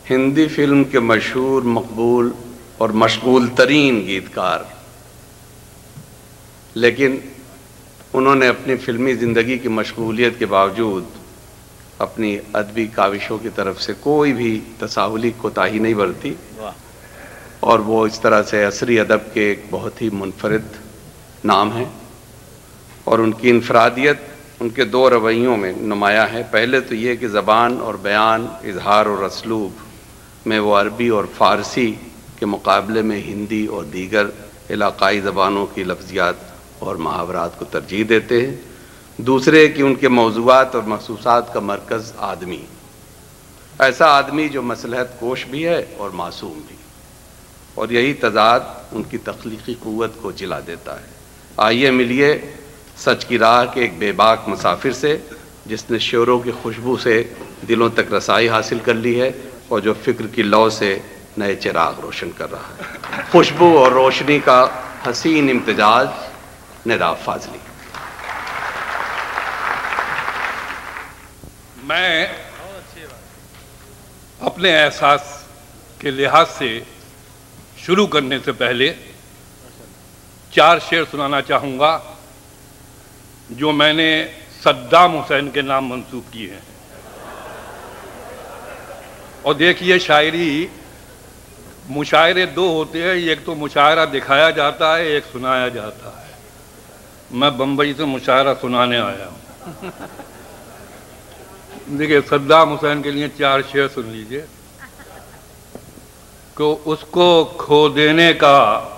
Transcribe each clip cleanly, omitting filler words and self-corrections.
Hindi film کے مشہور، مقبول اور مشغول ترین گیتکار، لیکن انہوں نے اپنی فلمی زندگی کی مشغولیت کے باوجود اپنی ادبی کاوشوں کی طرف سے کوئی بھی تساہلی کوتاہی نہیں برتی، اور وہ اس طرح سے عصری ادب کے ایک بہت ہی منفرد نام ہیں، اور ان کی انفرادیت ان کے دو رویوں میں نمایاں ہے۔ پہلے تو یہ کہ زبان اور بیان، اظہار اور اسلوب میں وہ عربی اور فارسی کے مقابلے میں ہندی اور دیگر علاقائی زبانوں کی لفظیات اور محاورات کو ترجیح دیتے ہیں۔ دوسرے کہ ان کے موضوعات اور محسوسات کا مرکز آدمی، ایسا آدمی جو مصلحت کوش بھی ہے اور معصوم بھی، اور یہی تضاد ان کی تخلیقی قوت کو جلا دیتا ہے۔ آئیے ملیے سچ کی راہ کے ایک بے باک مسافر سے، جس نے شعروں کی خوشبو سے دلوں تک رسائی حاصل کر لی ہے اور جو فکر کی لو سے نئے چراغ روشن کر رہا ہے۔ خوشبو اور روشنی کا حسین امتزاج، ندا فاضلی۔ میں اپنے احساس کے لحاظ سے شروع کرنے سے پہلے 4 شعر سنانا چاہوں گا جو میں نے صدام حسین کے نام منسوب کیے ہیں۔ اور دیکھیے، شاعری مشاعرے 2 ہوتے ہیں، ایک تو مشاعرہ دکھایا جاتا ہے، ایک سنایا جاتا ہے۔ میں بمبئی سے مشاعرہ سنانے آیا ہوں۔ دیکھیے، صدام حسین کے لیے 4 شعر سن لیجئے کہ اس کو کھو دینے کا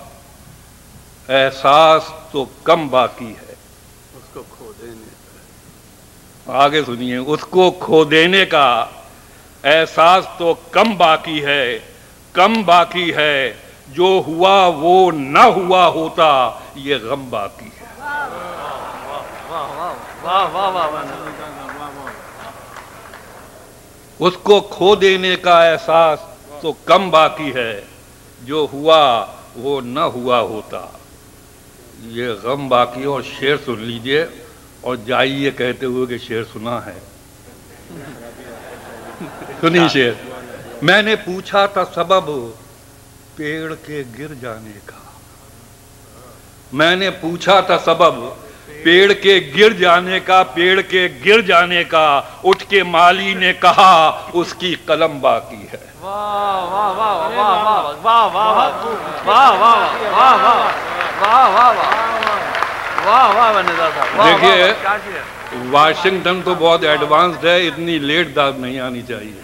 احساس تو کم باقی ہے۔ اس کو کھو دینے، آگے سنیے، اس کو کھو دینے کا احساس تو کم باقی ہے، کم باقی ہے، جو ہوا وہ نہ ہوا ہوتا، یہ غم باقی ہے۔ اس کو کھو دینے کا احساس تو کم باقی ہے، جو ہوا وہ نہ ہوا ہوتا، یہ غم باقی۔ اور شعر سن لیجئے اور جائیے کہتے ہوئے کہ شعر سنا ہے۔ سنی شعر۔ میں نے پوچھا تھا سبب پیڑ کے گر جانے کا، میں نے پوچھا تھا سبب پیڑ کے گر جانے کا، پیڑ کے گر جانے کا، اٹھ کے مالی نے کہا اس کی قلم باقی ہے۔ دیکھیے، واشنگٹن تو بہت ایڈوانسڈ ہے، اتنی لیٹ داد نہیں آنی چاہیے۔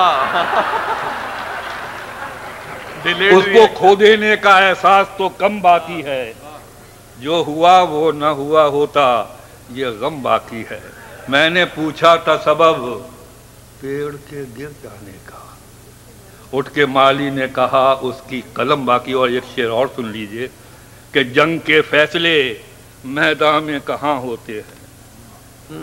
اس کو کھو دینے کا احساس تو کم باقی ہے، جو ہوا وہ نہ ہوا ہوتا، یہ غم باقی ہے۔ میں نے پوچھا تھا سبب پیڑ کے گر جانے کا، اٹھ کے مالی نے کہا اس کی قلم باقی۔ اور ایک شعر اور سن لیجئے کہ جنگ کے فیصلے میدان میں کہاں ہوتے ہیں۔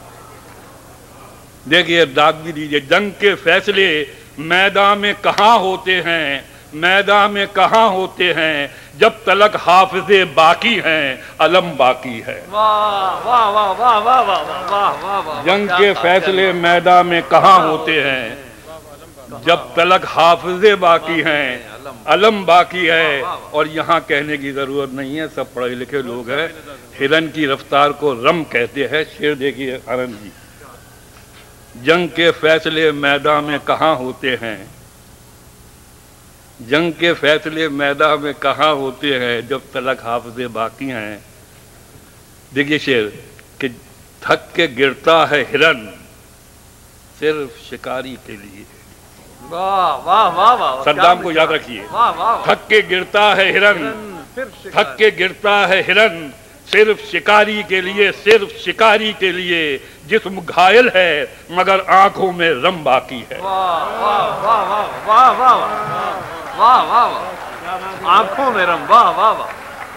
دیکھیے، داد بھی دیجئے، جنگ کے فیصلے میدان میں کہاں ہوتے ہیں، میدان میں کہاں ہوتے ہیں، جب تلک حافظے باقی ہیں، علم باقی ہے۔ جنگ کے فیصلے میدان میں کہاں ہوتے ہیں، جب تلک حافظے باقی ہیں، علم باقی ہے۔ اور یہاں کہنے کی ضرورت نہیں ہے، سب پڑھے لکھے لوگ ہیں۔ ہرن کی رفتار کو رم کہتے ہیں۔ شعر دیکھیے ہرن جی۔ جنگ کے فیصلے میدان میں کہاں ہوتے ہیں، جنگ کے فیصلے میدان میں کہاں ہوتے ہیں، جب تلک حافظے باقی ہیں۔ دیکھیے شعر کہ تھک کے گرتا ہے ہرن صرف شکاری کے لیے۔ صدام کو یاد رکھیے، تھک کے گرتا ہے ہرن، تھک کے گرتا ہے ہرن صرف شکاری کے لیے، صرف شکاری کے لیے، جسم گھائل ہے مگر آنکھوں میں رم باقی ہے۔ آنکھوں میں رم، واہ واہ واہ۔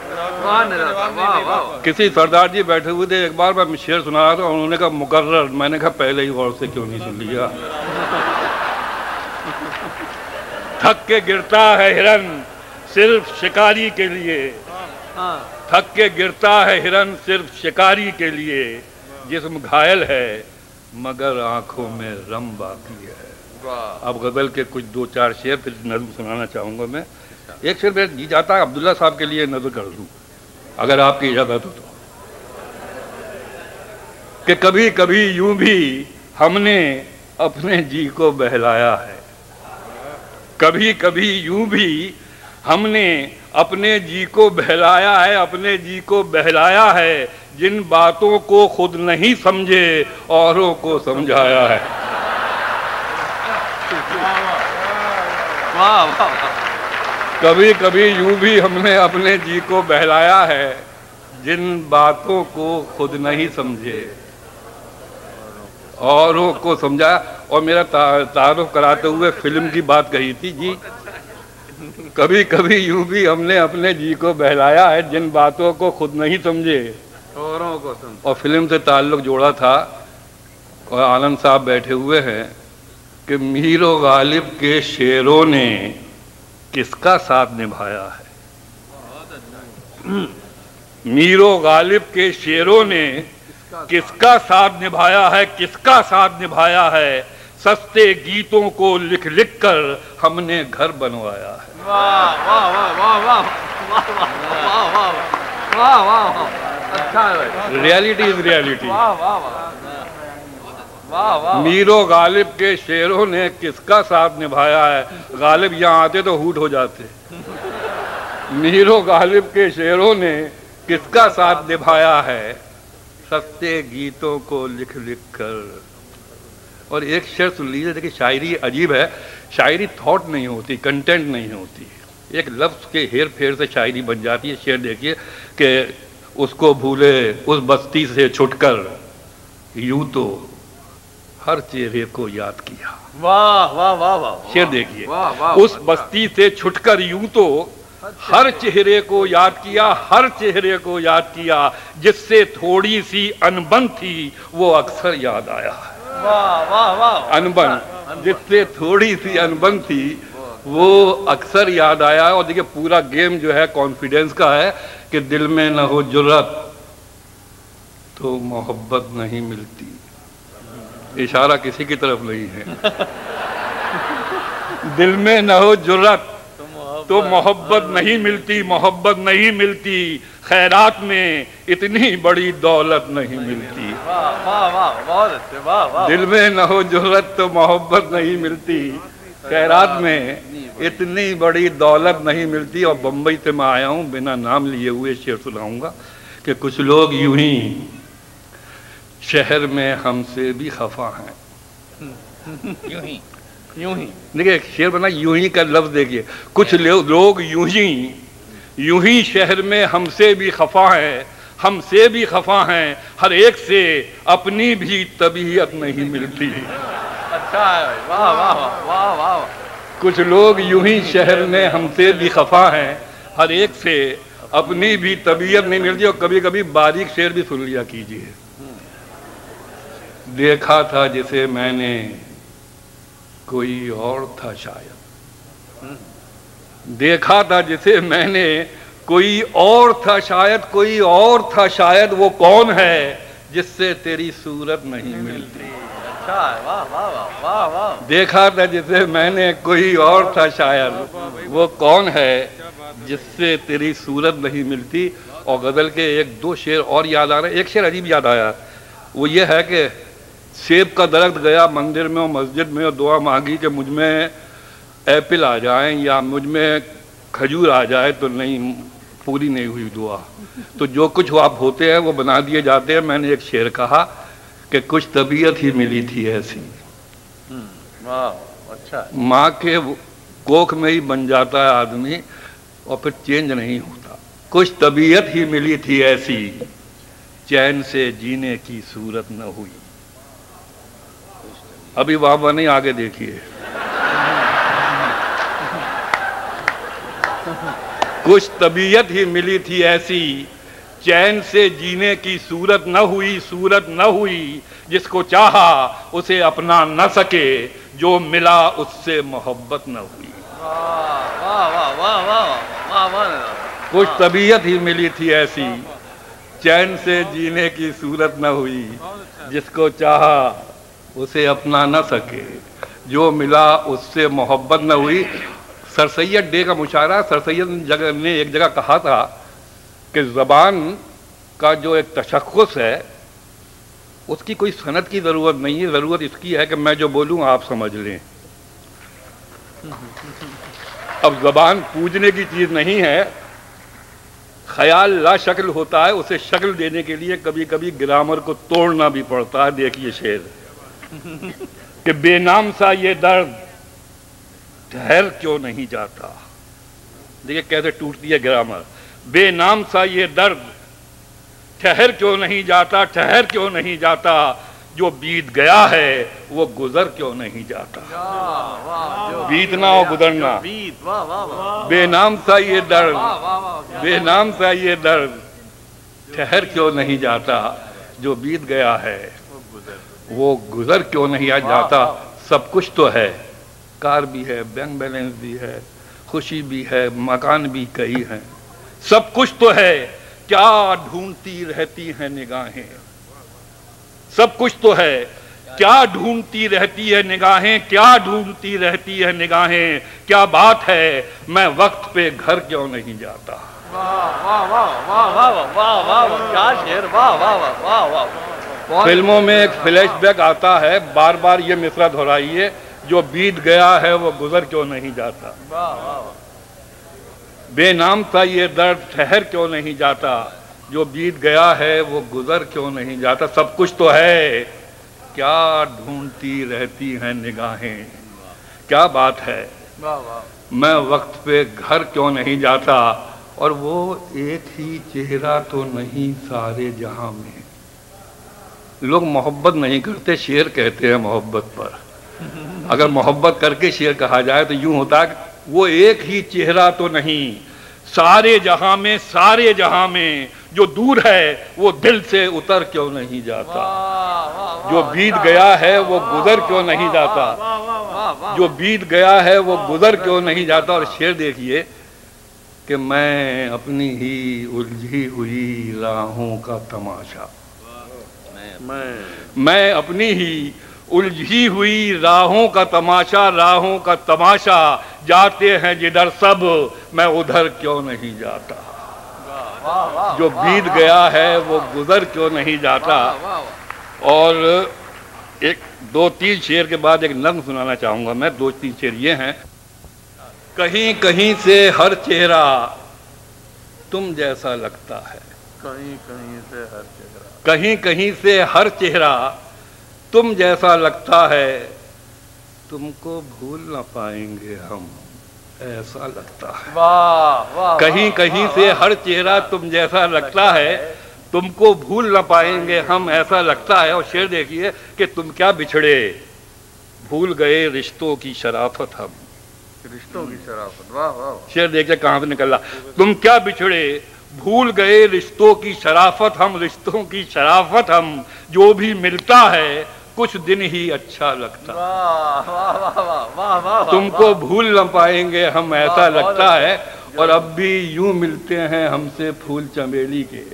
کسی سردار جی بیٹھے ہوئے تھے، ایک بار میں شعر سنا رہا تھا، انہوں نے کہا مقرر۔ میں نے کہا پہلے ہی غور سے کیوں نہیں سن لیا۔ تھک کے گرتا ہے ہرن صرف شکاری کے لیے، تھک کے گرتا ہے ہرن صرف شکاری کے لیے، جسم گھائل ہے مگر آنکھوں میں رم باقی ہے۔ اب غزل کے کچھ دو چار شعر پھر نظم سنانا چاہوں گا میں. ایک شعر میرا جی چاہتا ہے عبداللہ صاحب کے لیے نظر کر دوں اگر آپ کی اجازت ہو تو. کہ کبھی کبھی یوں بھی ہم نے اپنے جی کو بہلایا ہے, کبھی کبھی یوں بھی ہم نے اپنے جی کو بہلایا ہے, اپنے جی کو بہلایا ہے, جن باتوں کو خود نہیں سمجھے اوروں کو سمجھایا ہے. کبھی کبھی یوں بھی ہم نے اپنے جی کو بہلایا ہے, جن باتوں کو خود نہیں سمجھے اوروں کو سمجھایا. اور میرا تعارف کراتے ہوئے فلم کی بات کہی تھی جی. کبھی کبھی یوں بھی ہم نے اپنے جی کو بہلایا ہے, جن باتوں کو خود نہیں سمجھے اوروں کو سمجھے. اور فلم سے تعلق جوڑا تھا. اور آنند صاحب بیٹھے ہوئے ہیں کہ میر و غالب کے شعروں نے کس کا ساتھ نبھایا ہے. میر و غالب کے شعروں نے کس کا ساتھ نبھایا ہے, کس کا ساتھ نبھایا ہے, سستے گیتوں کو لکھ لکھ کر ہم نے گھر بنوایا ہے. واہ واہ واہ واہ واہ واہ واہ واہ واہ, اچھا ہے. Reality is reality. واہ واہ واہ واہ. میر و غالب کے شعروں نے کس کا ساتھ نبھایا ہے. غالب یہاں آتے تو ہوٹ ہو جاتے. میر و غالب کے شعروں نے کس کا ساتھ نبھایا ہے, سستے گیتوں کو لکھ لکھ کر. اور ایک شعر سن لیجیے. دیکھیے شاعری عجیب ہے. شاعری تھاٹ نہیں ہوتی, کنٹینٹ نہیں ہوتی, ایک لفظ کے ہیر پھیر سے شاعری بن جاتی ہے. شعر دیکھیے کہ اس کو بھولے اس بستی سے چھٹ کر یوں تو ہر چہرے کو یاد کیا. واہ واہ واہ واہ. شعر دیکھیے, اس بستی سے چھٹ کر یوں تو ہر چہرے کو یاد کیا, ہر چہرے کو یاد کیا, جس سے تھوڑی سی انبن تھی وہ اکثر یاد آیا. واہ واہ واہ. انبن, جس سے تھوڑی سی انبن تھی وہ اکثر یاد آیا. اور دیکھیے پورا گیم جو ہے کانفیڈنس کا ہے کہ دل میں نہ ہو جرأت تو محبت نہیں ملتی. اشارہ کسی کی طرف نہیں ہے. دل میں نہ ہو جرأت تو محبت نہیں ملتی, محبت نہیں ملتی, خیرات میں اتنی بڑی دولت نہیں ملتی. دل میں نہ ہو جرأت تو محبت نہیں ملتی, خیرات میں اتنی بڑی دولت نہیں ملتی. اور بمبئی سے میں آیا ہوں, بنا نام لیے ہوئے شعر سناؤں گا کہ کچھ لوگ یوں ہی شہر میں ہم سے بھی خفا ہیں. یوں ہی دیکھیے ایک شعر بنا, یوں ہی کا لفظ دیکھیے. کچھ لوگ یوں ہی شہر میں ہم سے بھی خفا ہیں, ہم سے بھی خفا ہیں, ہر ایک سے اپنی بھی طبیعت نہیں ملتی. اچھا ہے. واہ واہ واہ واہ. کچھ لوگ یوں ہی شہر میں ہم سے بھی خفا ہیں, ہر ایک سے اپنی بھی طبیعت نہیں ملتی. اور کبھی کبھی باریک شعر بھی سن لیا کیجیے. دیکھا تھا جسے میں نے کوئی اور تھا شاید, دیکھا تھا جسے میں نے کوئی اور تھا شاید, کوئی اور تھا شاید, وہ کون ہے جس سے تیری صورت نہیں ملتی. اچھا ہے. واہ واہ واہ واہ. دیکھا تھا جسے میں نے کوئی اور تھا شاید, وہ کون ہے جس سے تیری صورت نہیں ملتی. اور غزل کے ایک دو شعر اور یاد آ رہے ہیں. ایک شعر عجیب یاد آیا, وہ یہ ہے کہ سیب کا درخت گیا مندر میں اور مسجد میں اور دعا مانگی کہ مجھ میں ایپل آ جائیں یا مجھ میں کھجور آ جائے, تو نہیں, پوری نہیں ہوئی دعا. تو جو کچھ آپ ہوتے ہیں وہ بنا دیے جاتے ہیں. میں نے ایک شعر کہا کہ کچھ طبیعت ہی ملی تھی ایسی, ماں کے کوکھ میں ہی بن جاتا ہے آدمی اور پھر چینج نہیں ہوتا. کچھ طبیعت ہی ملی تھی ایسی, چین سے جینے کی صورت نہ ہوئی. ابھی وہاں نہیں, آگے دیکھیے. کچھ طبیعت ہی ملی تھی ایسی, چین سے جینے کی صورت نہ ہوئی, صورت نہ ہوئی, جس کو چاہا اسے اپنا نہ سکے, جو ملا اس سے محبت نہ ہوئی. کچھ طبیعت ہی ملی تھی ایسی, چین سے جینے کی صورت نہ ہوئی, جس کو چاہا اسے اپنا نہ سکے, جو ملا اس سے محبت نہ ہوئی. سر سید ڈے کا مشاعرہ. سر سید نے ایک جگہ کہا تھا کہ زبان کا جو ایک تشخص ہے اس کی کوئی صنعت کی ضرورت نہیں ہے، ضرورت اس کی ہے کہ میں جو بولوں آپ سمجھ لیں. اب زبان پوجنے کی چیز نہیں ہے، خیال لا شکل ہوتا ہے، اسے شکل دینے کے لیے کبھی کبھی گرامر کو توڑنا بھی پڑتا ہے. دیکھیے شعر کہ بے نام سا یہ درد ٹھہر کیوں نہیں جاتا. دیکھیے کیسے ٹوٹتی ہے گرامر. بے نام سا یہ درد ٹھہر کیوں نہیں جاتا، ٹھہر کیوں نہیں جاتا، جو بیت گیا ہے وہ گزر کیوں نہیں جاتا. بیتنا اور گزرنا. بے نام سا یہ درد، بے نام سا یہ درد ٹھہر کیوں نہیں جاتا، جو بیت گیا ہے وہ گزر کیوں نہیں جاتا. سب کچھ تو ہے، کار بھی ہے، بینک بیلنس بھی ہے، خوشی بھی ہے، مکان بھی کئی ہیں. سب کچھ تو ہے، کیا ڈھونڈتی رہتی ہیں نگاہیں. سب کچھ تو ہے، کیا ڈھونڈتی رہتی ہے نگاہیں، کیا ڈھونڈتی رہتی ہے نگاہیں. کیا بات ہے میں وقت پہ گھر کیوں نہیں جاتا. فلموں میں ایک فلیش بیک آتا ہے، بار بار یہ مصرع دہرائیے، جو بیت گیا ہے وہ گزر کیوں نہیں جاتا. بے نام تھا یہ درد ٹھہر کیوں نہیں جاتا، جو بیت گیا ہے وہ گزر کیوں نہیں جاتا. سب کچھ تو ہے، کیا ڈھونڈتی رہتی ہیں نگاہیں. کیا بات ہے میں وقت پہ گھر کیوں نہیں جاتا. اور وہ ایک ہی چہرہ تو نہیں سارے جہاں میں. لوگ محبت نہیں کرتے، شعر کہتے ہیں محبت پر. اگر محبت کر کے شعر کہا جائے تو یوں ہوتا ہے کہ وہ ایک ہی چہرہ تو نہیں سارے جہاں میں، سارے جہاں میں. جو دور ہے وہ دل سے اتر کیوں نہیں جاتا. جو بیت گیا ہے وہ گزر کیوں نہیں جاتا. جو بیت گیا ہے وہ گزر کیوں نہیں جاتا. اور شعر دیکھیے کہ میں اپنی ہی الجھی ہوئی راہوں کا تماشا، میں اپنی ہی الجھی ہوئی راہوں کا تماشا، راہوں کا تماشا. جاتے ہیں جدھر سب میں ادھر کیوں نہیں جاتا. جو بیت گیا ہے وہ گزر کیوں نہیں جاتا. اور ایک دو تین شعر کے بعد ایک نظم سنانا چاہوں گا میں. دو تین شعر یہ ہیں. کہیں کہیں سے ہر چہرہ تم جیسا لگتا ہے، کہیں کہیں سے ہر چہرہ، کہیں کہیں سے ہر چہرہ تم جیسا لگتا ہے. تم کو بھول نہ پائیں گے ہم، ایسا لگتا ہے. کہیں کہیں سے ہر چہرہ تم جیسا لگتا ہے، تم کو بھول نہ پائیں گے ہم، ایسا لگتا ہے. اور شعر دیکھیے کہ تم کیا بچھڑے بھول گئے رشتوں کی شرافت ہم. رشتوں کی شرافت. واہ واہ. شعر دیکھیے کہاں سے نکل رہا. تم کیا بچھڑے بھول گئے رشتوں کی شرافت ہم، رشتوں کی شرافت ہم. جو بھی ملتا ہے کچھ دن ہی اچھا لگتا. تم کو بھول نہ پائیں گے ہم، ایسا لگتا ہے. اور اب بھی یوں ملتے ہیں ہم سے پھول چمیلی کے،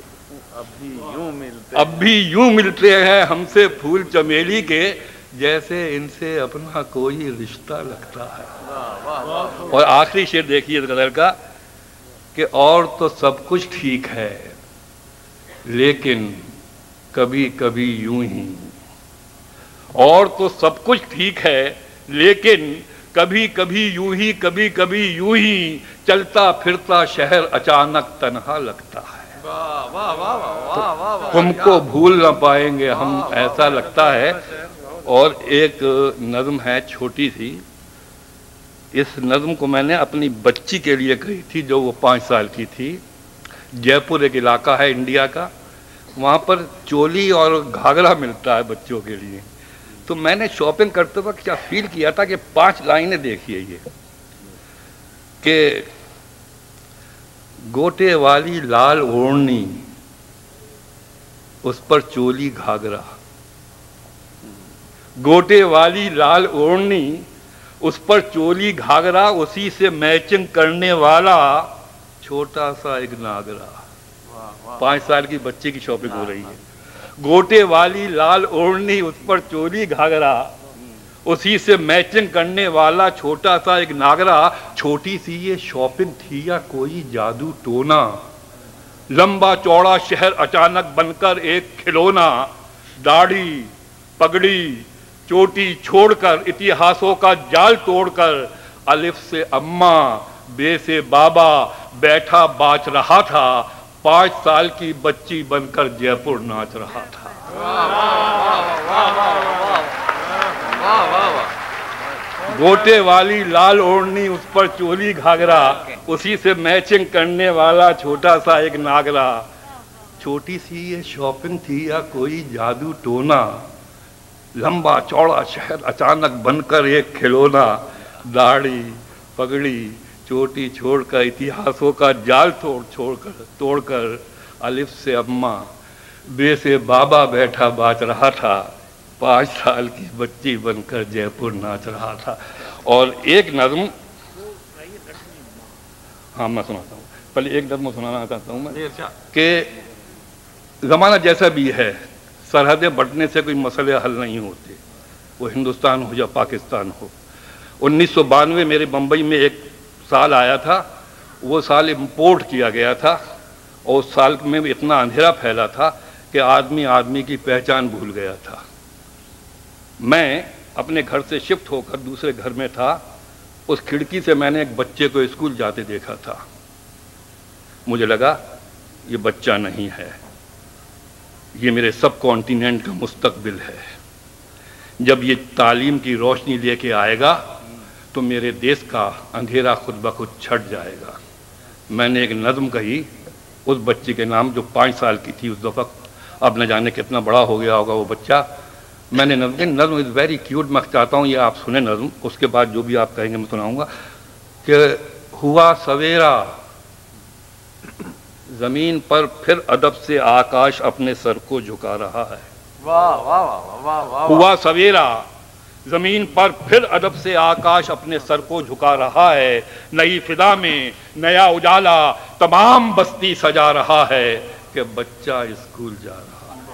اب بھی یوں ملتے ہیں ہم سے پھول چمیلی کے، جیسے ان سے اپنا کوئی رشتہ لگتا ہے. اور آخری شعر دیکھیے اس غزل کا کہ اور تو سب کچھ ٹھیک ہے لیکن کبھی کبھی یوں ہی. اور تو سب کچھ ٹھیک ہے لیکن کبھی کبھی یوں ہی، کبھی کبھی یوں ہی. چلتا پھرتا شہر اچانک تنہا لگتا ہے. تم کو بھول نہ پائیں گے ہم، ایسا لگتا ہے. اور ایک نظم ہے چھوٹی سی. اس نظم کو میں نے اپنی بچی کے لیے کہی تھی جو وہ 5 سال کی تھی. جے پور ایک علاقہ ہے انڈیا کا، وہاں پر چولی اور گھاگرا ملتا ہے بچوں کے لیے. تو میں نے شاپنگ کرتے وقت کیا فیل کیا تھا کہ 5 لائنیں دیکھیے یہ کہ گوٹے والی لال اوڑھنی اس پر چولی گھاگرا، گوٹے والی لال اوڑھنی اس پر چولی گھاگرا، اسی سے میچنگ کرنے والا چھوٹا سا ایک ناگرا. 5 سال کی بچی کی شاپنگ ہو رہی ہے. گوٹے والی لال اوڑھنی اس پر چولی گھاگرا، اسی سے میچنگ کرنے والا چھوٹا سا ایک ناگرا، چھوٹی سی یہ شاپنگ تھی یا کوئی جادو ٹونا، لمبا چوڑا شہر اچانک بن کر ایک کھلونا، داڑھی پگڑی چوٹی چھوڑ کر اتہاسوں کا جال توڑ کر، الف سے اماں بے سے بابا بیٹھا باچ رہا تھا، 5 سال کی بچی بن کر جے پور ناچ رہا تھا۔ گوٹے والی لال اوڑھنی اس پر چولی گھاگرا، اسی سے میچنگ کرنے والا چھوٹا سا ایک ناگرا، چھوٹی سی یہ شاپنگ تھی یا کوئی جادو ٹونا، لمبا چوڑا شہر اچانک بن کر ایک کھلونا، داڑھی پگڑی چوٹی چھوڑ کر اتہاسوں کا جال توڑ کر الف سے اماں بے سے بابا بیٹھا باچ رہا تھا، 5 سال کی بچی بن کر جے پور ناچ رہا تھا۔ اور ایک نظم، ہاں میں سناتا ہوں، پہلے ایک نظم سنانا چاہتا ہوں میں کہ زمانہ جیسا بھی ہے، سرحدیں بٹنے سے کوئی مسئلے حل نہیں ہوتے، وہ ہندوستان ہو یا پاکستان ہو۔ 1992 میرے بمبئی میں ایک سال آیا تھا، وہ سال امپورٹ کیا گیا تھا، اور اس سال میں اتنا اندھیرا پھیلا تھا کہ آدمی آدمی کی پہچان بھول گیا تھا۔ میں اپنے گھر سے شفٹ ہو کر دوسرے گھر میں تھا، اس کھڑکی سے میں نے ایک بچے کو اسکول جاتے دیکھا تھا، مجھے لگا یہ بچہ نہیں ہے، یہ میرے سب کانٹیننٹ کا مستقبل ہے، جب یہ تعلیم کی روشنی لے کے آئے گا تو میرے دیش کا اندھیرا خود بخود چھٹ جائے گا۔ میں نے ایک نظم کہی اس بچی کے نام جو 5 سال کی تھی اس وقت، اب نہ جانے کتنا بڑا ہو گیا ہوگا وہ بچہ۔ میں نے نظم از ویری کیوٹ، میں چاہتا ہوں یہ آپ سنیں نظم، اس کے بعد جو بھی آپ کہیں گے میں سناؤں گا۔ کہ ہوا سویرا زمین پر پھر ادب سے آکاش اپنے سر کو جھکا رہا ہے، ہوا سویرا زمین پر پھر ادب سے آکاش اپنے سر کو جھکا رہا ہے، نئی فضا میں نیا اجالا تمام بستی سجا رہا ہے، کہ بچہ اسکول جا رہا ہے۔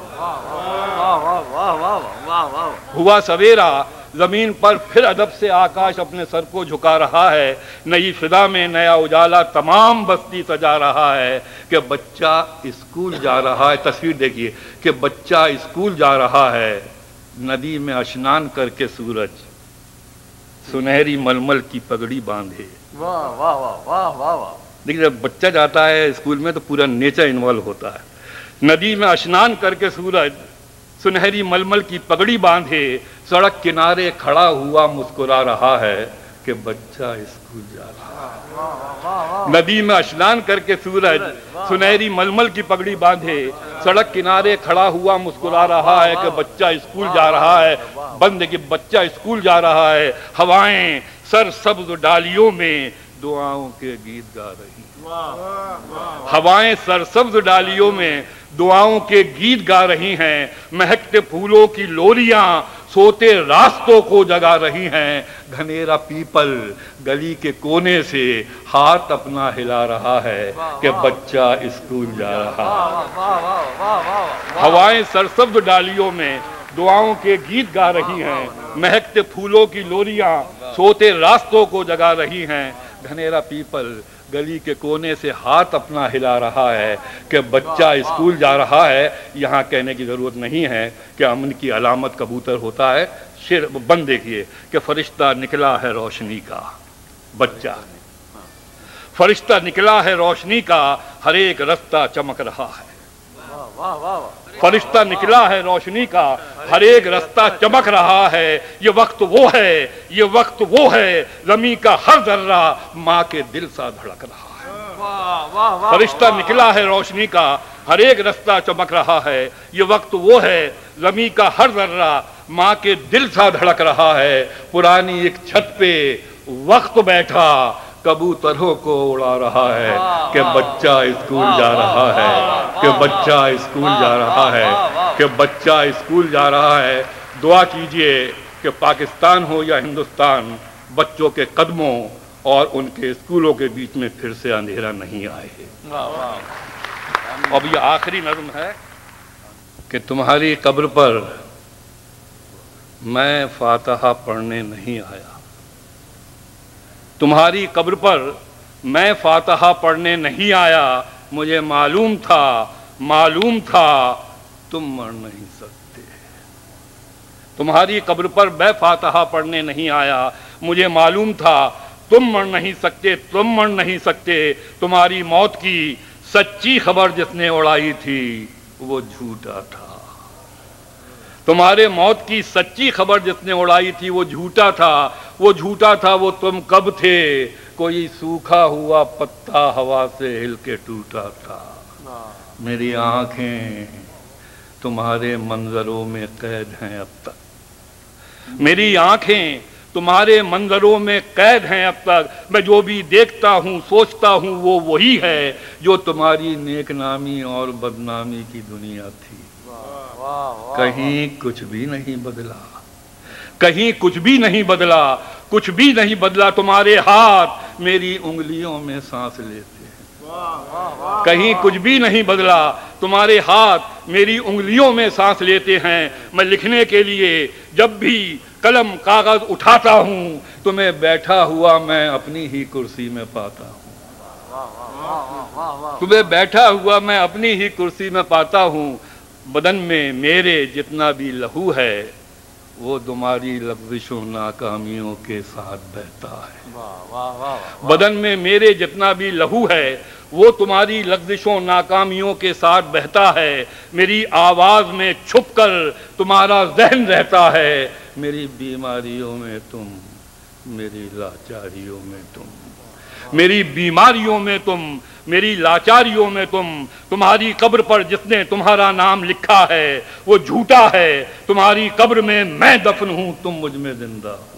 ہوا سویرا زمین پر پھر ادب سے آکاش اپنے سر کو جھکا رہا ہے، نئی فضا میں نیا اجالا تمام بستی سجا رہا ہے، کہ بچہ اسکول جا رہا ہے۔ تصویر دیکھیے کہ بچہ اسکول جا رہا ہے، ندی میں اشنان کر کے سورج سنہری ململ کی پگڑی باندھے۔ دیکھیے جب بچہ جاتا ہے اسکول میں تو پورا نیچر انوالو ہوتا ہے۔ ندی میں اشنان کر کے سورج سنہری ململ کی پگڑی باندھے، سڑک کنارے کھڑا ہوا مسکرا رہا ہے، کہ بچہ اسکول جا رہا ہے۔ ندی میں اشنان کر کے سورج سنہری ململ کی پگڑی باندھے، سڑک کنارے کھڑا ہوا مسکرا رہا ہے، کہ بچہ اسکول جا رہا ہے۔ بندے کہ بچہ اسکول جا رہا ہے، ہوائیں سر سبز ڈالیوں میں دعاؤں کے گیت گا رہی، ہوائیں سرسبز ڈالیوں میں دعاؤں کے گیت گا رہی ہیں، مہکتے پھولوں کی لوریاں سوتے راستوں کو جگا رہی ہیں، گھنیرا پیپل گلی کے کونے سے ہاتھ اپنا ہلا رہا ہے، کہ بچہ اسکول جا رہا ہے۔ ہوائیں سرسبز ڈالیوں میں دعاؤں کے گیت گا رہی ہیں، مہکتے پھولوں کی لوریاں سوتے راستوں کو جگا رہی ہیں، گھنیرا پیپل گلی کے کونے سے ہاتھ اپنا ہلا رہا ہے، کہ بچہ اسکول جا رہا ہے۔ یہاں کہنے کی ضرورت نہیں ہے کہ امن کی علامت کبوتر ہوتا ہے، شعر بند دیکھیے کہ فرشتہ نکلا ہے روشنی کا، بچہ فرشتہ نکلا ہے روشنی کا، ہر ایک رستہ چمک رہا ہے، فرشتہ نکلا ہے روشنی کا، ہر ایک رستہ چمک رہا ہے، یہ وقت وہ ہے، یہ وقت وہ ہے، زمین کا ہر ذرہ ماں کے دل سا دھڑک رہا ہے۔ فرشتہ نکلا ہے روشنی کا، ہر ایک رستہ چمک رہا ہے، یہ وقت وہ ہے، زمین کا ہر ذرہ ماں کے دل سا دھڑک رہا ہے، پرانی ایک چھت پہ وقت بیٹھا کبوتروں کو اڑا رہا ہے، کہ بچہ اسکول جا رہا ہے، کہ بچہ اسکول جا رہا ہے، کہ بچہ اسکول جا رہا ہے۔ دعا کیجئے کہ پاکستان ہو یا ہندوستان، بچوں کے قدموں اور ان کے اسکولوں کے بیچ میں پھر سے اندھیرا نہیں آئے۔ اب یہ آخری نظم ہے کہ تمہاری قبر پر میں فاتحہ پڑھنے نہیں آیا. تمہاری قبر پر میں فاتحہ پڑھنے نہیں آیا. مجھے معلوم تھا تم مر نہیں سکتے. تمہاری قبر پر میں فاتحہ پڑھنے نہیں آیا. مجھے معلوم تھا تم مر نہیں سکتے. تمہاری موت کی سچی خبر جس نے اڑائی تھی وہ جھوٹا تھا. تمہارے موت کی سچی خبر جس نے اڑائی تھی وہ جھوٹا تھا. وہ تم کب تھے؟ کوئی سوکھا ہوا پتا ہوا سے ہل کے ٹوٹا تھا. میری آنکھیں تمہارے منظروں میں قید ہیں اب تک. میری آنکھیں تمہارے منظروں میں قید ہیں اب تک. میں جو بھی دیکھتا ہوں سوچتا ہوں وہ وہی ہے جو تمہاری نیک نامی اور بدنامی کی دنیا تھی. کہیں کچھ بھی نہیں بدلا. تمہارے ہاتھ میری انگلیوں میں سانس لیتے ہیں. کہیں کچھ بھی نہیں بدلا. تمہارے ہاتھ میری انگلیوں میں سانس لیتے ہیں. میں لکھنے کے لیے جب بھی قلم کاغذ اٹھاتا ہوں تمہیں بیٹھا ہوا میں اپنی ہی کرسی میں پاتا ہوں. بدن میں میرے جتنا بھی لہو ہے وہ تمہاری لغزشوں ناکامیوں کے ساتھ بہتا ہے. بدن میں میرے جتنا بھی لہو ہے وہ تمہاری لغزشوں ناکامیوں کے ساتھ بہتا ہے. میری آواز میں چھپ کر تمہارا ذہن رہتا ہے. میری بیماریوں میں تم, میری لاچاریوں میں تم, میری بیماریوں میں تم, میری لاچاریوں میں تم. تمہاری قبر پر جس نے تمہارا نام لکھا ہے وہ جھوٹا ہے. تمہاری قبر میں میں دفن ہوں, تم مجھ میں زندہ ہو.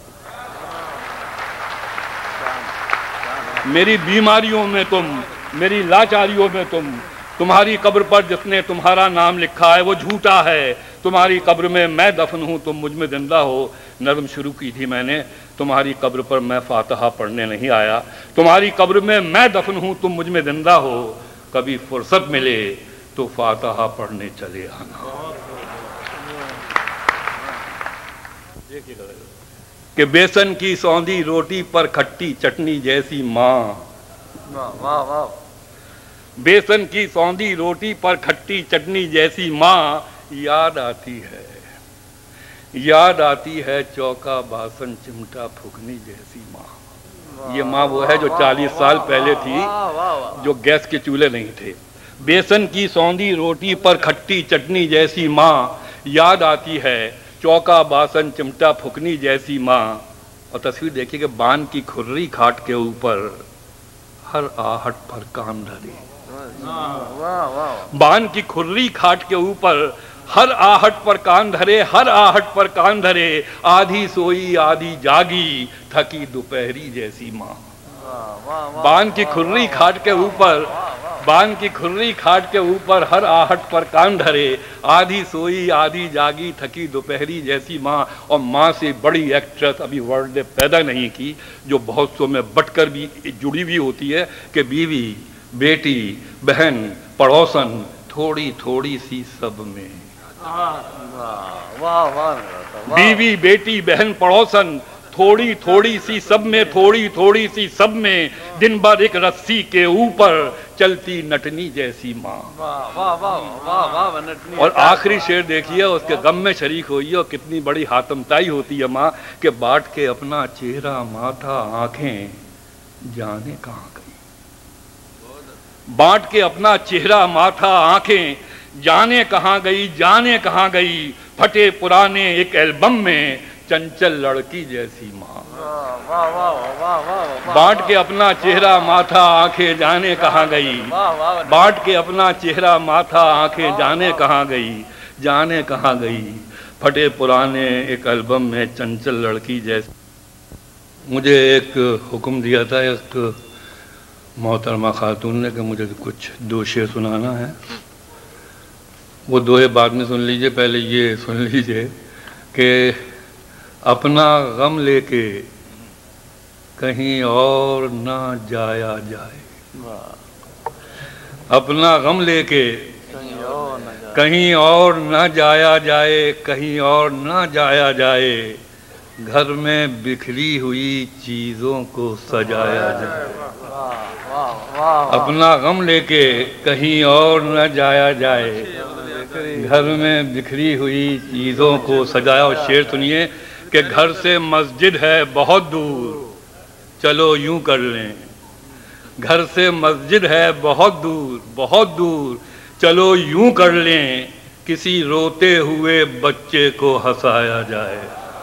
میری بیماریوں میں تم, میری لاچاریوں میں تم. تمہاری قبر پر جس نے تمہارا نام لکھا ہے وہ جھوٹا ہے. تمہاری قبر میں میں دفن ہوں, تم مجھ میں زندہ ہو. نظم شروع کی تھی میں نے, تمہاری قبر پر میں فاتحہ پڑھنے نہیں آیا. تمہاری قبر میں میں دفن ہوں, تم مجھ میں زندہ ہو. کبھی فرصت ملے تو فاتحہ پڑھنے چلے آنا. کہ بیسن کی سوندھی روٹی پر کھٹی چٹنی جیسی ماں. بیسن کی سوندھی روٹی پر کھٹی چٹنی جیسی ماں یاد آتی ہے چوکا باسن چمٹا پھکنی جیسی ماں. یہ ماں وہ ہے جو 40 سال پہلے تھی جو گیس کے چولہے نہیں تھے. بیسن کی سوندھی روٹی پر کھٹی چٹنی جیسی ماں یاد آتی ہے چوکا باسن چمٹا پھکنی جیسی ماں. اور تصویر دیکھیے کہ بان کی کھرری کھاٹ کے اوپر ہر آہٹ پر کان دھرے. بان کی کھرری کھاٹ کے اوپر ہر آہٹ پر کان دھرے, ہر آہٹ پر کان دھرے. آدھی سوئی آدھی جاگی تھکی دوپہری جیسی ماں. بان کی کھرری کھاٹ کے اوپر, بان کی کھرری کھاٹ کے اوپر ہر آہٹ پر کان دھرے. آدھی سوئی آدھی جاگی تھکی دوپہری جیسی ماں. اور ماں سے بڑی ایکٹریس ابھی ورلڈ نے پیدا نہیں کی جو بہت سو میں بٹ کر بھی جڑی ہوئی ہوتی ہے کہ بیوی, بیٹی, بہن, پڑوسن, تھوڑی تھوڑی سی سب میں. بیوی, بیٹی, بہن, پڑوسن, تھوڑی تھوڑی سی سب میں, تھوڑی تھوڑی سی سب میں. دن بھر ایک رسی کے اوپر چلتی نٹنی جیسی ماں. اور آخری شعر دیکھیے, اس کے غم میں شریک ہوئی اور کتنی بڑی حاتم تائی ہوتی ہے ماں کہ بانٹ کے اپنا چہرہ ماتھا آنکھیں جانے کہاں گئی. بانٹ کے اپنا چہرہ ماتھا آنکھیں جانے کہاں گئی, جانے کہاں گئی. پھٹے پرانے ایک البم میں چنچل لڑکی جیسی ماں. بانٹ کے اپنا چہرہ ماتھا آنکھیں جانے کہاں گئی. بانٹ کے اپنا چہرہ ماتھا آنکھیں جانے کہاں گئی, جانے کہاں گئی. پھٹے پرانے ایک البم میں چنچل لڑکی جیسی. مجھے ایک حکم دیا تھا ایک محترمہ خاتون نے کہ مجھے کچھ دو شعر سنانا ہے. وہ دوہے بعد میں سن لیجئے, پہلے یہ سن لیجئے کہ اپنا غم لے کے کہیں اور نہ جایا جائے. اپنا غم لے کے کہیں اور نہ جایا جائے، کہیں اور نہ جایا جائے، گھر میں بکھری ہوئی چیزوں کو سجایا جائے۔ اپنا غم لے کے کہیں اور نہ جایا جائے، گھر میں بکھری ہوئی چیزوں کو سجایا۔ اور شعر سنیے کہ گھر سے مسجد ہے بہت دور، چلو یوں کر لیں۔ گھر سے مسجد ہے بہت دور، بہت دور، چلو یوں کر لیں، کسی روتے ہوئے بچے کو ہنسایا جائے۔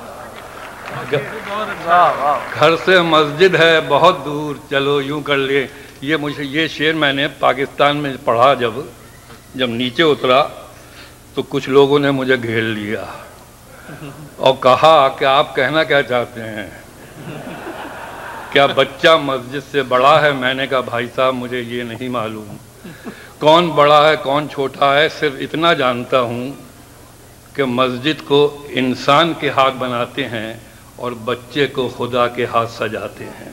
گھر سے مسجد ہے بہت دور، چلو یوں کر لیں۔ یہ شعر میں نے پاکستان میں پڑھا، جب نیچے اترا تو کچھ لوگوں نے مجھے گھیر لیا اور کہا کہ آپ کہنا کیا چاہتے ہیں؟ کیا بچہ مسجد سے بڑا ہے؟ میں نے کہا بھائی صاحب مجھے یہ نہیں معلوم کون بڑا ہے کون چھوٹا ہے، صرف اتنا جانتا ہوں کہ مسجد کو انسان کے ہاتھ بناتے ہیں اور بچے کو خدا کے ہاتھ سجاتے ہیں۔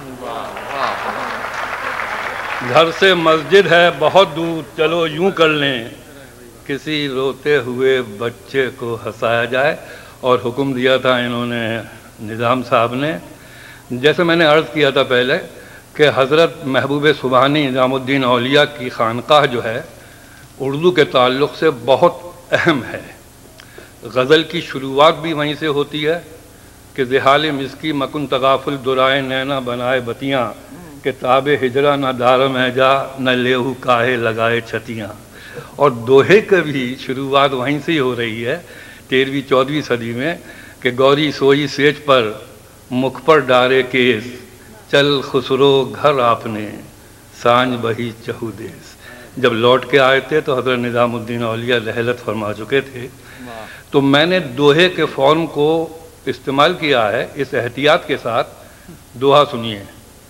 گھر سے مسجد ہے بہت دور، چلو یوں کر لیں، کسی روتے ہوئے بچے کو ہنسایا جائے۔ اور حکم دیا تھا انہوں نے، نظام صاحب نے، جیسے میں نے عرض کیا تھا پہلے کہ حضرت محبوب سبحانی نظام الدین اولیاء کی خانقاہ جو ہے اردو کے تعلق سے بہت اہم ہے۔ غزل کی شروعات بھی وہیں سے ہوتی ہے کہ زحال مسکی مکن تغافل درائے نینا بنائے بتیاں، کتاب ہجرا نہ دارم ہے جا نہ لیہو کاہے لگائے چھتیاں۔ اور دوہے کا بھی شروعات وہیں سے ہی ہو رہی ہے 13ویں 14ویں صدی میں کہ گوری سوئی سیج پر مکھ پر ڈارے کیس، چل خسرو گھر آپ نے سانج بہی چہو دیس۔ جب لوٹ کے آئے تھے تو حضرت نظام الدین اولیاء رحلت فرما چکے تھے، تو میں نے دوہے کے فارم کو استعمال کیا ہے اس احتیاط کے ساتھ۔ دوہا سنیے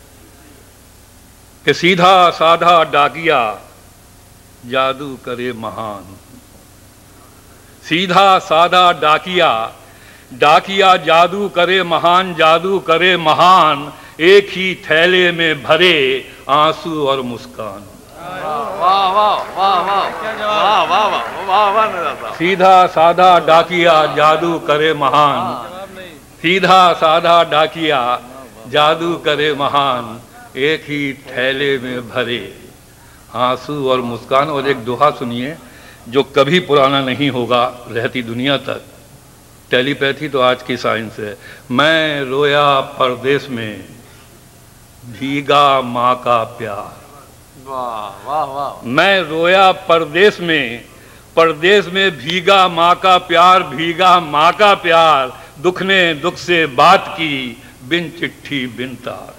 کہ سیدھا سادھا ڈاکیا جادو کرے مہان، سیدھا سادھا ڈاکیا، ڈاکیا جادو کرے مہان، جادو کرے مہان، ایک ہی تھیلے میں بھرے آنسو اور مسکان۔ سیدھا سادھا ڈاکیا جادو کرے مہان، سیدھا سادھا ڈاکیا جادو کرے مہان، ایک ہی تھیلے میں بھرے آنسو اور مسکان۔ اور ایک دوہا سنیے جو کبھی پرانا نہیں ہوگا رہتی دنیا تک، ٹیلی پیتھی تو آج کی سائنس ہے۔ میں رویا پردیس میں بھیگا ماں کا پیار، میں رویا پردیس میں بھیگا ماں کا پیار، بھیگا ماں کا پیار، دکھ نے دکھ سے بات کی بن چٹھی بن تار۔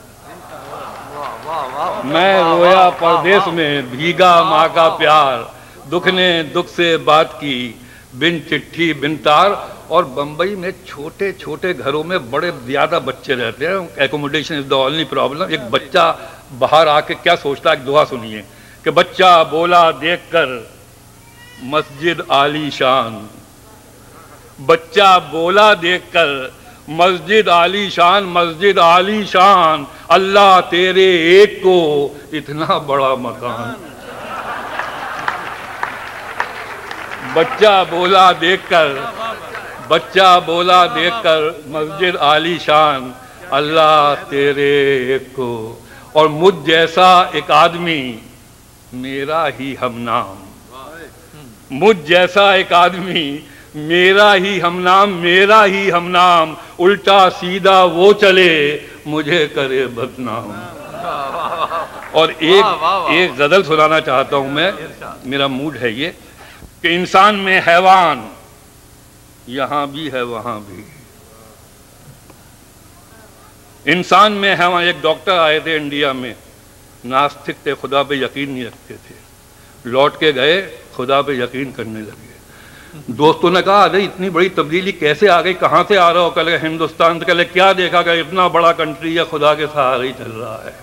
میں رویا پردیس میں بھیگا ماں کا پیار، دکھ نے دکھ سے بات کی بن چٹھی بن تار۔ اور بمبئی میں چھوٹے چھوٹے گھروں میں بڑے زیادہ بچے رہتے ہیں، ایکوموڈیشن از دا اونلی پرابلم۔ ایک بچہ باہر آ کے کیا سوچتا ہے، ایک دعا سنیے کہ بچہ بولا دیکھ کر مسجد عالی شان، بچہ بولا دیکھ کر مسجد عالی شان، مسجد عالی شان، اللہ تیرے ایک کو اتنا بڑا مکان۔ بچہ بولا دیکھ کر، بچہ بولا دیکھ کر مسجد عالی شان، اللہ تیرے ایک کو۔ اور مجھ جیسا ایک آدمی میرا ہی ہم نام، مجھ جیسا ایک آدمی میرا ہی ہم نام، میرا ہی ہم نام، الٹا سیدھا وہ چلے مجھے کرے بدنام۔ اور ایک غزل سنانا چاہتا ہوں میں، میرا موڈ ہے یہ کہ انسان میں حیوان یہاں بھی ہے وہاں بھی، انسان میں حیوان۔ ایک ڈاکٹر آئے تھے انڈیا میں، ناستک تھے، خدا پہ یقین نہیں رکھتے تھے، لوٹ کے گئے، خدا پہ یقین کرنے لگے۔ دوستوں نے کہا ارے اتنی بڑی تبدیلی کیسے آ گئی، کہاں سے آ رہا ہو؟ کہ ہندوستان سے۔ کہ کیا دیکھا کہ اتنا بڑا کنٹری ہے، خدا کے سہارے ہی چل رہا ہے۔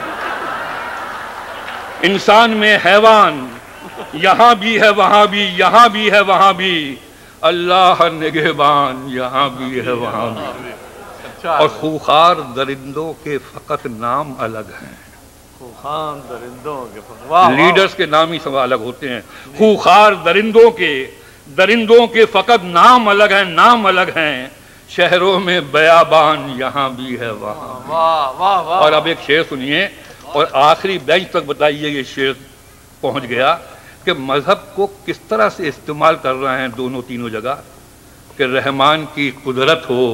انسان میں حیوان یہاں بھی ہے وہاں بھی، یہاں بھی ہے وہاں بھی، اللہ نگہبان یہاں بھی ہے وہاں بھی۔ اور خوخار درندوں کے فقط نام الگ ہیں، خوخان درندوں کے واہ لیڈرز کے نام ہی سب الگ ہوتے ہیں. خوخار درندوں کے فقط نام الگ ہیں، نام الگ ہیں. شہروں میں بیابان یہاں بھی ہے وہاں. واہ واہ واہ. اور اب ایک شعر سنیے اور آخری بینچ تک بتائیے یہ شعر پہنچ گیا کہ مذہب کو کس طرح سے استعمال کر رہے ہیں دونوں تینوں جگہ. کہ رحمان کی قدرت ہو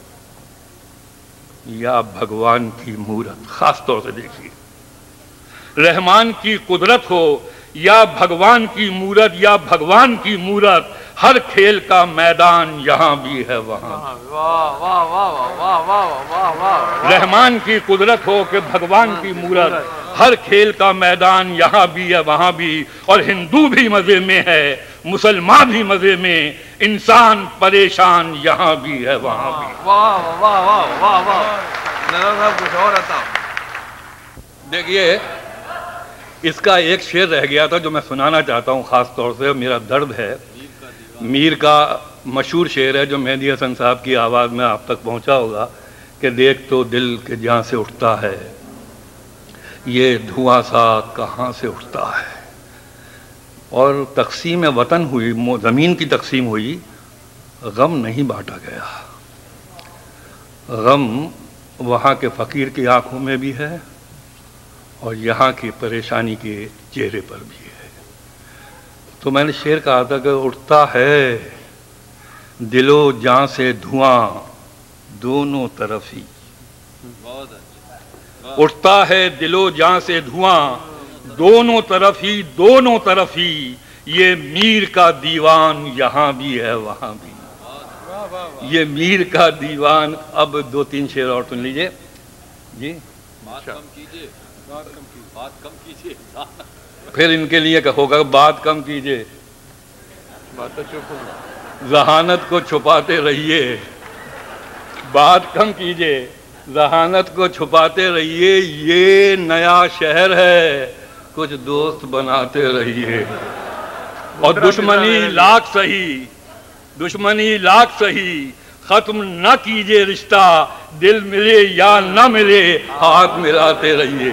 یا بھگوان کی مورت. خاص طور سے دیکھیے، رحمان کی قدرت ہو یا بھگوان کی مورت، یا بھگوان کی مورت، ہر کھیل کا میدان یہاں بھی ہے وہاں. واہ واہ واہ واہ واہ واہ واہ. رحمان کی قدرت ہو کہ بھگوان کی مورت، ہر کھیل کا میدان یہاں بھی ہے وہاں بھی. اور ہندو بھی مزے میں ہے، مسلمان بھی مزے میں، انسان پریشان یہاں بھی ہے وہاں بھی. واہ واہ واہ واہ واہ. نظر صاحب کچھ اور آتا. دیکھیے اس کا ایک شعر رہ گیا تھا جو میں سنانا چاہتا ہوں خاص طور سے، میرا درد ہے. میر کا مشہور شعر ہے جو مہدی حسن صاحب کی آواز میں آپ تک پہنچا ہوگا کہ دیکھ تو دل کے جہاں سے اٹھتا ہے، یہ دھواں سا کہاں سے اٹھتا ہے. اور تقسیم وطن ہوئی، زمین کی تقسیم ہوئی، غم نہیں بانٹا گیا. غم وہاں کے فقیر کی آنکھوں میں بھی ہے اور یہاں کی پریشانی کے چہرے پر بھی ہے. تو میں نے شعر کہا تھا کہ اٹھتا ہے دل و جان سے دھواں دونوں طرف ہی. اٹھتا ہے دل و جان سے دھواں دونوں طرف ہی، دونوں طرف ہی. یہ میر کا دیوان یہاں بھی ہے وہاں بھی. یہ میر کا دیوان. اب دو تین شعر اور سن لیجئے جی. بات کم کیجیے. پھر ان کے لیے ہوگا بات کم کیجئے، بات چپ ہو. ذہانت کو چھپاتے رہیے. بات کم کیجئے، ذہانت کو چھپاتے رہیے. یہ نیا شہر ہے، کچھ دوست بناتے رہیے. اور دشمنی لاکھ سہی، دشمنی لاکھ سہی، ختم نہ کیجئے رشتہ. دل ملے یا نہ ملے ہاتھ ملاتے رہیے.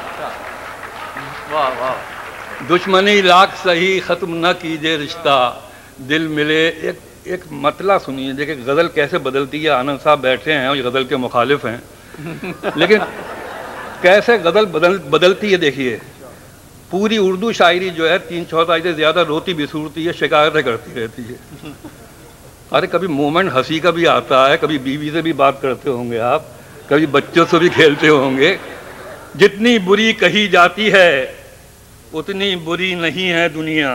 واہ واہ. دشمنی لاکھ سہی، ختم نہ کیجئے رشتہ. دل ملے. ایک مطلع سنیے، دیکھیں غزل کیسے بدلتی ہے. آنند صاحب بیٹھے ہیں اور یہ غزل کے مخالف ہیں، لیکن کیسے غزل بدلتی ہے دیکھیے. پوری اردو شاعری جو ہے 3/4 سے زیادہ روتی بسورتی ہے، شکایتیں کرتی رہتی ہے. ارے کبھی مومنٹ ہنسی کا بھی آتا ہے، کبھی بیوی سے بھی بات کرتے ہوں گے آپ، کبھی بچوں سے بھی کھیلتے ہوں گے. جتنی بری کہی جاتی ہے اتنی بری نہیں ہے دنیا.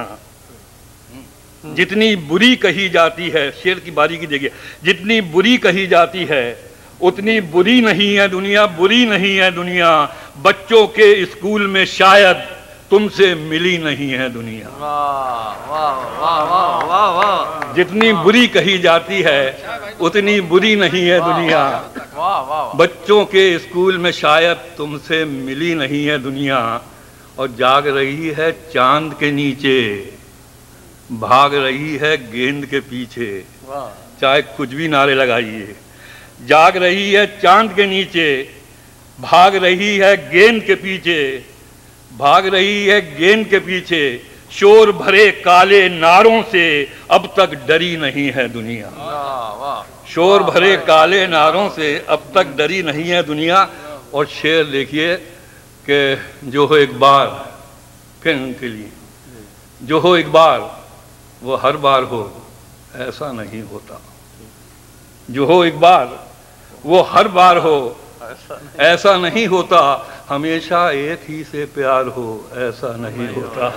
جتنی بری کہی جاتی ہے، شعر کی باریکی دیکھیے، جتنی بری کہی جاتی ہے اتنی بری نہیں ہے دنیا. بری نہیں ہے دنیا. بچوں کے اسکول میں شاید تم سے ملی نہیں ہے دنیا. واہ واہ واہ واہ واہ واہ. جتنی بری کہی جاتی ہے اتنی بری نہیں ہے دنیا. واہ واہ. بچوں کے اسکول میں شاید تم سے ملی نہیں ہے دنیا. اور جاگ رہی ہے چاند کے نیچے، بھاگ رہی ہے گیند کے پیچھے. چاہے کچھ بھی نعرے لگائیے. جاگ رہی ہے چاند کے نیچے، بھاگ رہی ہے گیند کے پیچھے. بھاگ رہی ہے گیند کے پیچھے. شور بھرے کالے ناروں سے اب تک ڈری نہیں ہے دنیا. شور بھرے کالے ناروں سے اب تک ڈری نہیں ہے دنیا. اور شعر دیکھیے کہ جو ہو ایک بار، پھر ان کے لیے جو ہو ایک بار وہ ہر بار ہو ایسا نہیں ہوتا. جو ہو ایک بار وہ ہر بار ہو ایسا نہیں ہوتا. ہمیشہ ایک ہی سے پیار ہو ایسا نہیں ہوتا.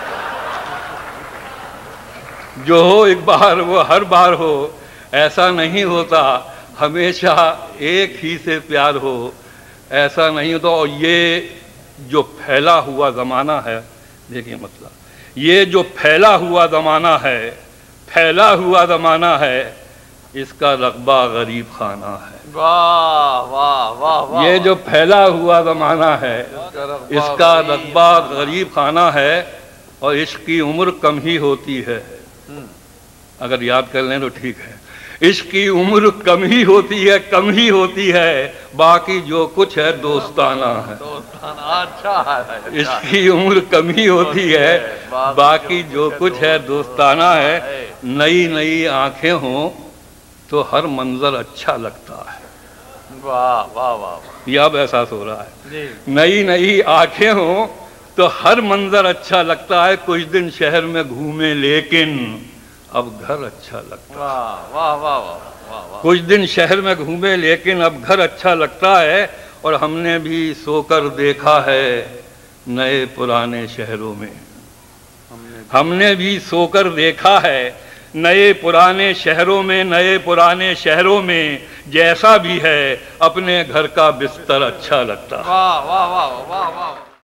جو ہو ایک بار وہ ہر بار ہو ایسا نہیں ہوتا. ہمیشہ ایک ہی سے پیار ہو ایسا نہیں ہوتا. اور یہ جو پھیلا ہوا زمانہ ہے، دیکھیے مطلب یہ جو پھیلا ہوا زمانہ ہے، پھیلا ہوا زمانہ ہے، اس کا رقبہ غریب خانہ ہے. واہ واہ واہ واہ. یہ جو پھیلا ہوا زمانہ ہے اس کا رقبہ غریب خانہ ہے. اور عشق کی عمر کم ہی ہوتی ہے. اگر یاد کر لیں تو ٹھیک ہے. عشق کی عمر کم ہی ہوتی ہے باقی جو کچھ ہے دوستانہ ہے. عشق کی عمر کم ہی ہوتی ہے باقی جو کچھ ہے دوستانہ ہے. نئی نئی آنکھیں ہوں تو ہر منظر اچھا لگتا ہے. واہ واہ واہ، یہ اب احساس ہو رہا ہے. نئی نئی آنکھیں ہوں تو ہر منظر اچھا لگتا ہے. کچھ دن شہر میں گھومے لیکن اب گھر اچھا لگتا ہے. واہ واہ واہ واہ واہ. کچھ دن شہر میں گھومے لیکن اب گھر اچھا لگتا ہے. اور ہم نے بھی سو کر دیکھا ہے نئے پرانے شہروں میں. ہم نے بھی سو کر دیکھا ہے نئے پرانے شہروں میں جیسا بھی ہے اپنے گھر کا بستر اچھا لگتا ہے. واہ واہ واہ واہ واہ.